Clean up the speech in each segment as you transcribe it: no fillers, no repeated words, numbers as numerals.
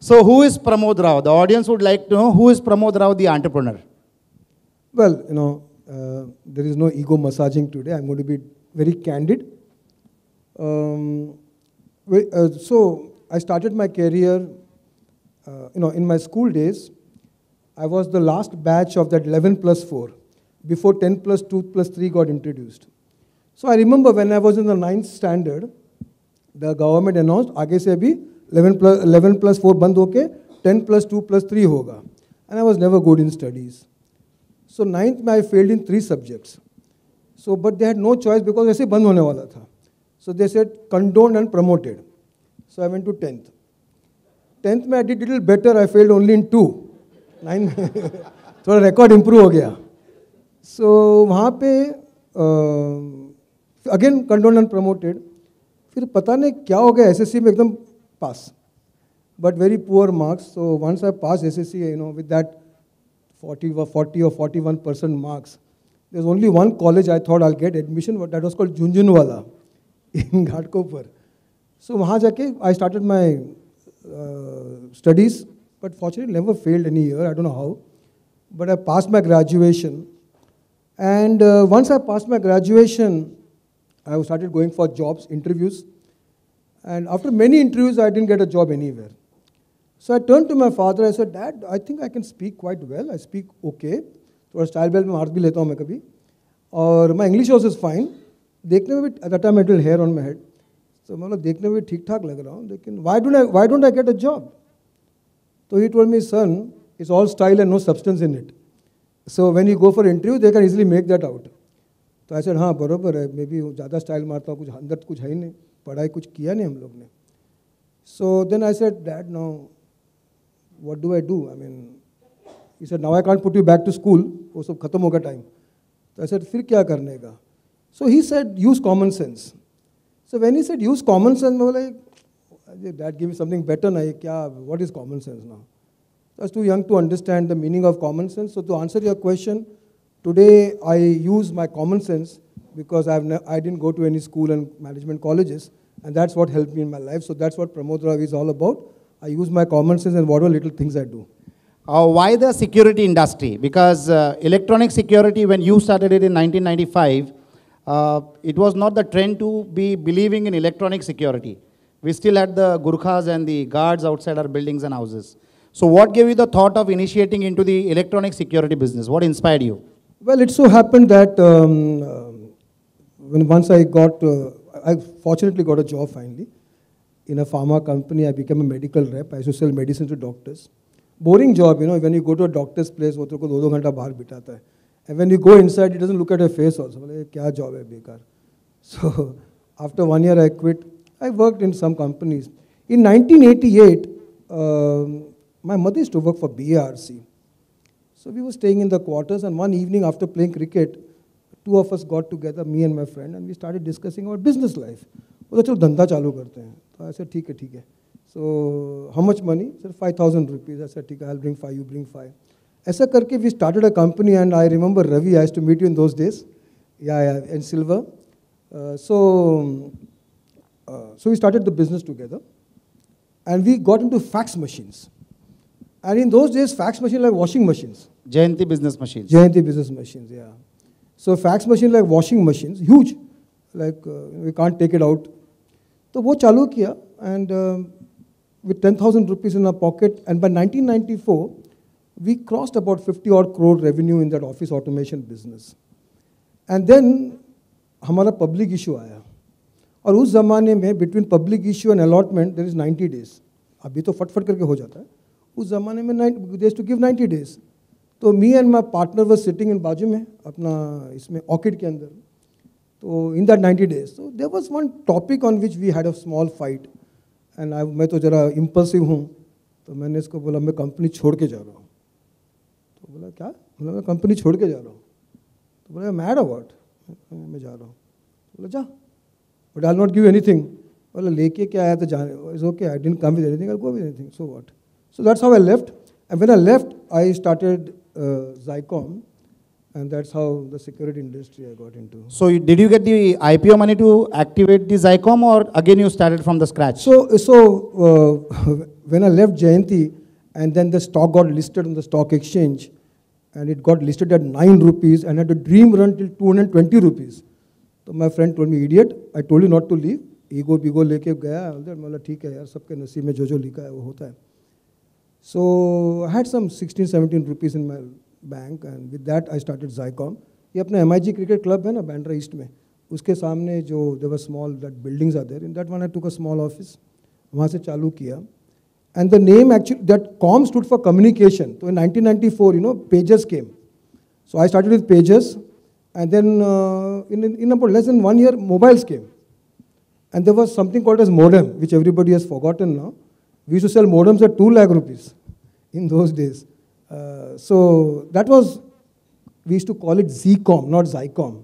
So who is Pramoud Rao? The audience would like to know who is Pramoud Rao, the entrepreneur. Well, there is no ego massaging today. I'm going to be very candid. So I started my career, in my school days. I was the last batch of that 11+4, before 10+2+3 got introduced. So I remember when I was in the 9th standard, the government announced, आगे से अभी 11+4 बंद होके 10+2+3 होगा. And I was never good in studies. So 9th में I failed in 3 subjects. So, but they had no choice because ऐसे बंद होने वाला था. So they said condoned and promoted. So I went to 10th. 10th में I did little better. I failed only in 2. 9 थोड़ा record improve हो गया. So वहाँ पे again condoned and promoted. फिर पता नहीं क्या हो गया SSC में एकदम pass. But very poor marks. So once I passed SSC, with that 40 or 41% marks, there's only one college I thought I'll get admission, but that was called Junjunwala in Ghatkopar. So वहाँ जाके I started my studies, but fortunately never failed any year. I don't know how, but I passed my graduation. And once I passed my graduation, I started going for jobs, interviews. And after many interviews, I didn't get a job anywhere. So I turned to my father. I said, Dad, I think I can speak quite well. I speak okay. थोड़ा style belt में मार भी लेता हूँ मैं कभी. और my English also is fine. देखने में भी at that time I had little hair on my head. So मतलब देखने में भी ठीक ठाक लग रहा हूँ. लेकिन why don't I get a job? So he told me, son, it's all style and no substance in it. So when you go for interview, they can easily make that out. तो I said, हाँ बरोबर है. Maybe ज़्यादा style मारता हूँ, कुछ अंदर कुछ है ही नहीं. पढ़ाई कुछ किया नहीं हम लोग ने. So then I said, Dad, now what do I do? I mean, he said, now I can't put you back to school. वो सब खत्म होगा time. So I said, फिर क्या करने का? So he said, use common sense. So when he said use common sense, I was like, Dad, give me something better now. What is common sense now? I was too young to understand the meaning of common sense. So to answer your question, today I use my common sense because I didn't go to any school and management colleges, and that's what helped me in my life. So that's what Pramoud Rao is all about. I use my common sense and whatever little things I do. Why the security industry? Because electronic security, when you started it in 1995, it was not the trend to be believing in electronic security. We still had the Gurkhas and the guards outside our buildings and houses. So what gave you the thought of initiating into the electronic security business? What inspired you? Well, it so happened that once I fortunately got a job finally. In a pharma company, I became a medical rep. I used to sell medicine to doctors. Boring job, when you go to a doctor's place, वो तो को 2-2 घंटा बाहर बिताता है. And when you go inside, it doesn't look at your face also. बोले क्या job है बेकार. So after 1 year, I quit. I worked in some companies. In 1988, my mother used to work for BARC. So we were staying in the quarters, and one evening after playing cricket, 2 of us got together, me and my friend, and we started discussing about business life. बोला चलो धंधा चालू करते हैं. तो I said ठीक है. So how much money? Sir, 5,000 rupees. I said ठीक है, I'll bring 5, you bring 5. ऐसा करके we started a company, and I remember Ravi, I used to meet you in those days. Yeah, in Silver. So we started the business together, and we got into fax machines. And in those days, fax machines like washing machines. Jayanti business machines. Jayanti business machines, yeah. So fax machine like washing machines, huge. Like we can't take it out. So वो चालू किया, and with 10,000 rupees in our pocket, and by 1994, we crossed about 50 odd crore revenue in that office automation business. And then हमारा public issue आया. और उस ज़माने में between public issue and allotment there is 90 days. अभी तो फट करके हो जाता है. उस ज़माने में they used to give 90 days. तो me and my partner were sitting in बाजू में अपना इसमें orchid के अंदर. So in that 90 days, so there was one topic on which we had a small fight, and मैं तो जरा impulsive हूँ, तो मैंने इसको बोला मैं कंपनी छोड़ के जा रहा हूँ. तो बोला क्या? बोला मैं कंपनी छोड़ के जा रहा हूँ. तो बोला mad or what? मैं जा रहा हूँ. बोला जा. But I'll not give you anything. बोला लेके क्या आया तो जाने. It's okay. I didn't come with anything. I'll go with anything. So what? So that's how I left. And when I left, I started ZICOM. And that's how the security industry I got into. So did you get the IPO money to activate the ZICOM, or again you started from the scratch? So when I left Jayanti, and then the stock got listed on the stock exchange, and it got listed at 9 rupees, and had a dream run till 220 rupees. So my friend told me, idiot, I told you not to leave. Ego लेके गया, मतलब ठीक है यार, सबके नसीब में जो लिखा है वो होता है. So I had some 16, 17 rupees in my bank, and with that I started ZICOM. ये अपना MIG cricket club है ना, Bandra East में. उसके सामने जो there were small that buildings are there. In that one I took a small office. वहाँ से चालू किया. And the name actually, that COM stood for communication. So in 1994, pagers came. So I started with pagers, and then in about less than 1 year, mobiles came. And there was something called as modem, which everybody has forgotten now. We used to sell modems at 2 lakh rupees in those days. So that was, we used to call it ZICOM, not ZICOM.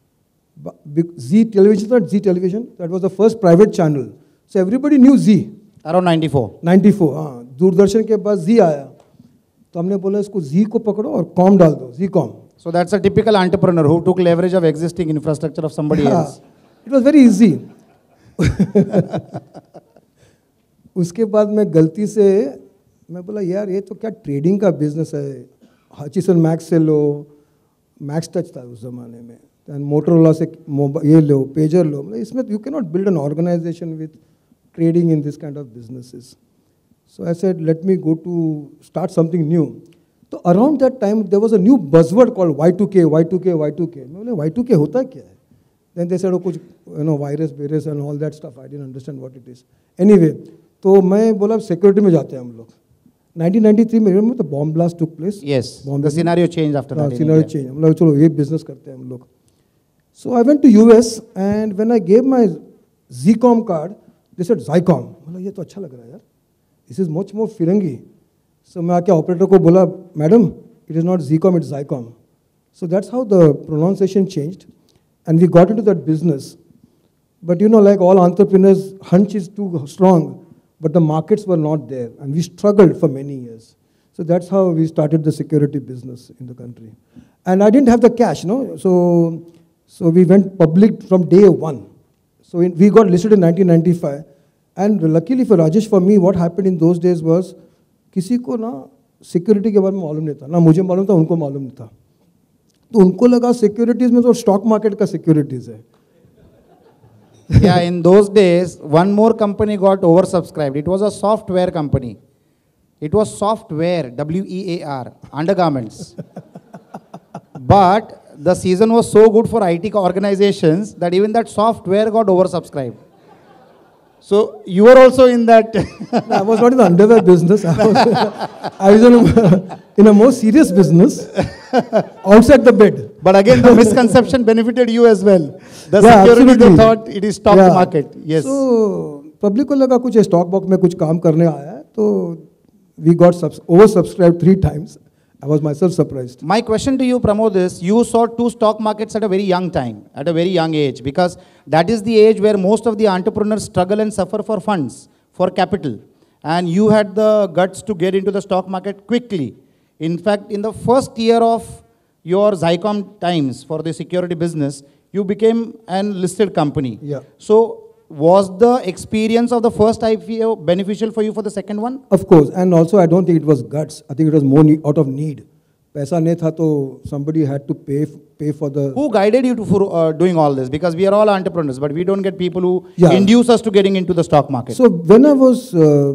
Z television, not Z television. That was the first private channel. So everybody knew Z. Around 94. 94, हाँ. दूरदर्शन के बाद Z आया. तो हमने बोला इसको Z को पकड़ो और COM डाल दो, ZICOM. So that's a typical entrepreneur who took leverage of existing infrastructure of somebody else. It was very easy. उसके बाद मैं गलती से मैं बोला यार ये तो क्या ट्रेडिंग का बिजनेस है. हचिसन मैक्स से लो, मैक्स टच था उस ज़माने में, एंड मोटरोला से ये लो, पेजर लो. इसमें you can not build an organization with trading in this kind of businesses. So I said, let me go to start something new. So around that time, there was a new buzzword called Y2K, Y2K, Y2K. मैं बोले Y2K होता क्या है? Then they said, oh, कुछ virus and all that stuff. I didn't understand what it is. Anyway, तो मैं बोला security में जाते हैं हम लोग. 1993 में the bomb blast took place. Yes, the scenario changed after that. Scenario changed. हम लोग चलो ये business करते हैं हम लोग. So I went to US, and when I gave my ZICOM card, they said ZICOM. मतलब ये तो अच्छा लग रहा है यार. This is much more Firangi. So मैं आके operator को बोला, madam, it is not ZICOM, it's ZICOM. So that's how the pronunciation changed, and we got into that business. But like all entrepreneurs, hunch is too strong, but the markets were not there, and we struggled for many years. So that's how we started the security business in the country. And I didn't have the cash, So we went public from day one. So we got listed in 1995, and luckily for Rajesh, for me, what happened in those days was, किसी को ना security के बारे में मालूम नहीं था, ना मुझे मालूम था, उनको मालूम नहीं था. तो उनको लगा securities में तो stock market का securities है. Yeah, in those days, one more company got oversubscribed. It was a software company. It was software, WEAR, undergarments. But the season was so good for IT organizations that even that software got oversubscribed. So you were also in that. No, I was not in the underwear business. I was in a more serious business, outside the bed. But again, the misconception benefited you as well. The security, they thought it is stock market. Yes. So public को लगा कुछ stock box में कुछ काम करने आया है, तो we got oversubscribed 3 times. I was myself surprised. My question to you, Pramoud, is you saw 2 stock markets at a very young time, at a very young age, because that is the age where most of the entrepreneurs struggle and suffer for funds, for capital. And you had the guts to get into the stock market quickly. In fact, in the first year of your ZICOM times for the security business, you became an listed company. Yeah. So was the experience of the first IPO beneficial for you for the second one? Of course, and also I don't think it was guts. I think it was more out of need. पैसा नहीं था तो somebody had to pay for the. Who guided you to for doing all this? Because we are all entrepreneurs, but we don't get people who induce us to getting into the stock market. So when I was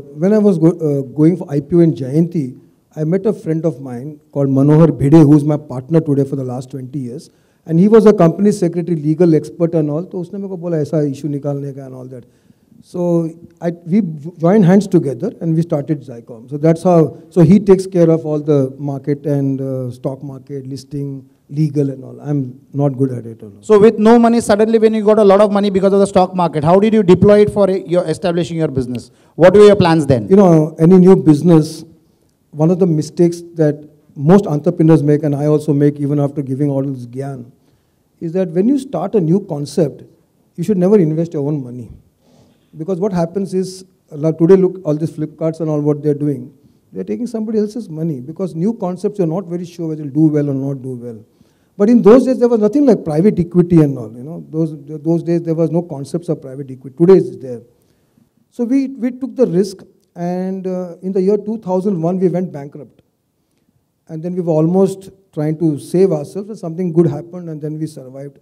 going for IPO in Jayanti, I met a friend of mine called Manohar Bhide, who is my partner today for the last 20 years. And he was a company secretary, legal expert and all. तो उसने मेरे को बोला ऐसा issue निकालने का and all that. So we joined hands together and we started ZICOM. So that's how. So he takes care of all the market and stock market, listing, legal and all. I'm not good at it. So with no money, suddenly when you got a lot of money because of the stock market, how did you deploy it for your establishing your business? What were your plans then? Any new business, one of the mistakes that most entrepreneurs make, and I also make even after giving all this gyan, is that when you start a new concept, you should never invest your own money. Because what happens is, today look, all these Flipkarts and all what they're doing, they're taking somebody else's money because new concepts you're not very sure whether they'll do well or not do well. But in those days, there was nothing like private equity and all, Those days, there was no concepts of private equity. Today it's there. So we took the risk, And in the year 2001, we went bankrupt. And then we were almost trying to save ourselves, and something good happened, and then we survived.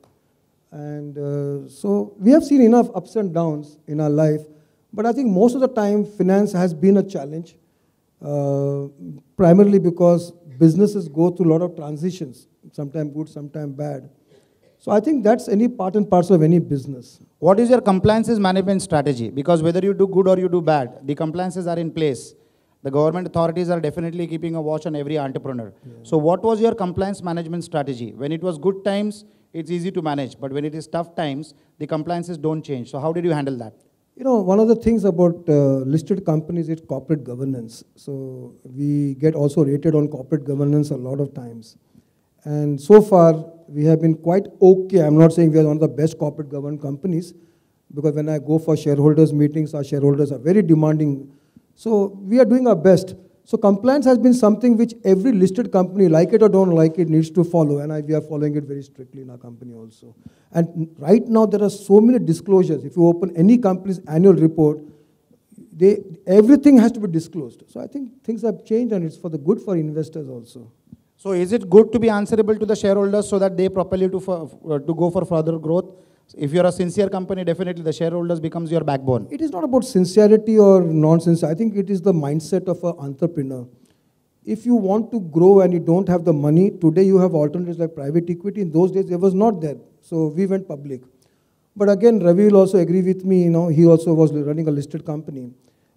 And so we have seen enough ups and downs in our life, but I think most of the time finance has been a challenge, primarily because businesses go through a lot of transitions, sometimes good, sometimes bad. So I think that's any part and parcel of any business. What is your compliances management strategy? Because whether you do good or you do bad, the compliances are in place. The government authorities are definitely keeping a watch on every entrepreneur. Yeah. So what was your compliance management strategy? When it was good times, it's easy to manage. But when it is tough times, the compliances don't change. So how did you handle that? You know, one of the things about listed companies is corporate governance. So we get also rated on corporate governance a lot of times. And so far, we have been quite okay. I'm not saying we are one of the best corporate governed companies, because when I go for shareholders meetings, our shareholders are very demanding. So we are doing our best. So compliance has been something which every listed company, like it or don't like it, needs to follow. And we are following it very strictly in our company also. And right now, there are so many disclosures. If you open any company's annual report, everything has to be disclosed. So I think things have changed, and it's for the good for investors also. So is it good to be answerable to the shareholders so that they propel you to go for further growth? If you're a sincere company, definitely the shareholders becomes your backbone. It is not about sincerity or nonsense. I think it is the mindset of an entrepreneur. If you want to grow and you don't have the money, today you have alternatives like private equity. In those days, it was not there. So we went public. But again, Ravi will also agree with me. You know, he also was running a listed company.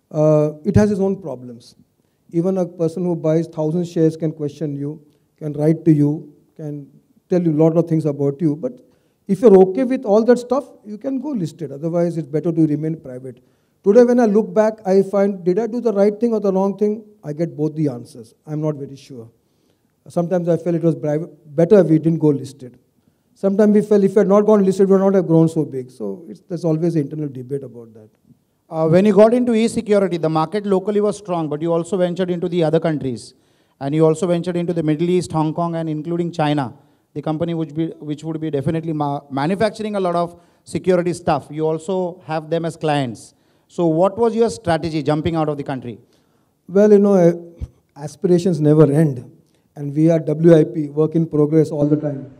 It has its own problems. Even a person who buys 1,000 shares can question you, can write to you, can tell you a lot of things about you. But if you're okay with all that stuff, you can go listed. Otherwise, it's better to remain private. Today, when I look back, I find, did I do the right thing or the wrong thing? I get both the answers. I'm not very sure. Sometimes I felt it was better if we didn't go listed. Sometimes we felt if we had not gone listed, we would not have grown so big. So there's always an internal debate about that. When you got into e-security, the market locally was strong, but you also ventured into the other countries. And you also ventured into the Middle East, Hong Kong, and including China. The company which would be definitely manufacturing a lot of security stuff. You also have them as clients. So what was your strategy jumping out of the country? Well, you know, aspirations never end. And we are WIP, work in progress all the time.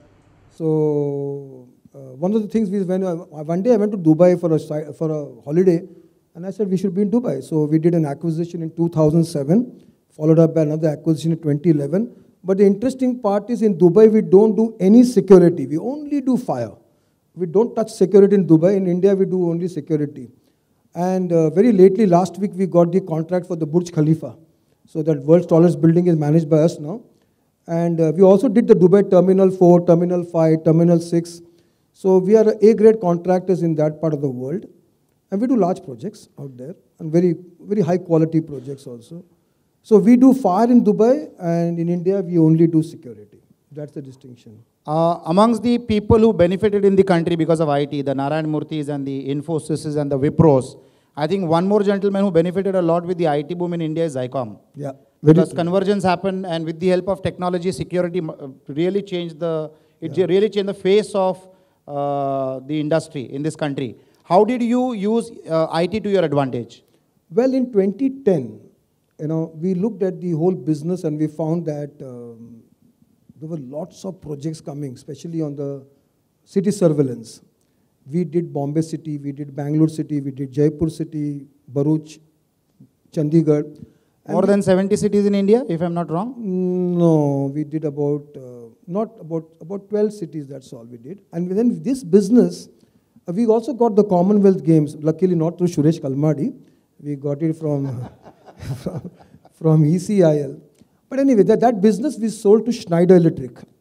So one of the things, one day I went to Dubai for a holiday, and I said we should be in Dubai. So we did an acquisition in 2007, followed up by another acquisition in 2011. But the interesting part is in Dubai, we don't do any security. We only do fire. We don't touch security in Dubai. In India, we do only security. And very lately, last week, we got the contract for the Burj Khalifa. So that world's tallest building is managed by us now. And we also did the Dubai Terminal 4, Terminal 5, Terminal 6. So we are A-grade contractors in that part of the world. And we do large projects out there, and very, very high quality projects also. So we do fire in Dubai, and in India, we only do security. That's the distinction. Amongst the people who benefited in the country because of IT, the Narayan Murthis and the Infosys and the Wipros, I think one more gentleman who benefited a lot with the IT boom in India is ZICOM. Yeah. Because convergence happened, and with the help of technology, security really changed really changed the face of the industry in this country. How did you use IT to your advantage? Well, in 2010, you know, we looked at the whole business and we found that there were lots of projects coming, especially on the city surveillance. We did Bombay City, we did Bangalore City, we did Jaipur City, Bharuch, Chandigarh. More than 70 cities in India, if I'm not wrong? No, we did about 12 cities, that's all we did. And within this business, we also got the Commonwealth Games, luckily not through Suresh Kalmadi. We got it from, from ECIL. But anyway, that business we sold to Schneider Electric.